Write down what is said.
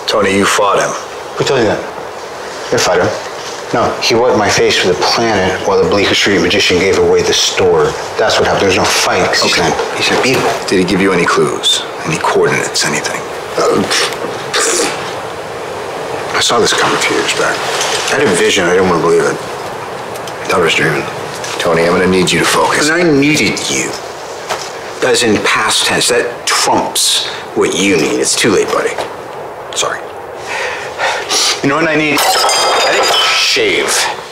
Tony, you fought him. Who told you that? I fight him. No, he wiped my face with a planet while the Bleecker Street magician gave away the store. That's what happened. There was no fight. Okay. He's an evil. Did he give you any clues? Any coordinates? Anything? I saw this coming a few years back. I had a vision. I didn't want to believe it. I thought I was dreaming. Tony, I'm gonna need you to focus. And I needed you. As in past tense. That trumps what you need. It's too late, buddy. Sorry. You know what I need? I think shave.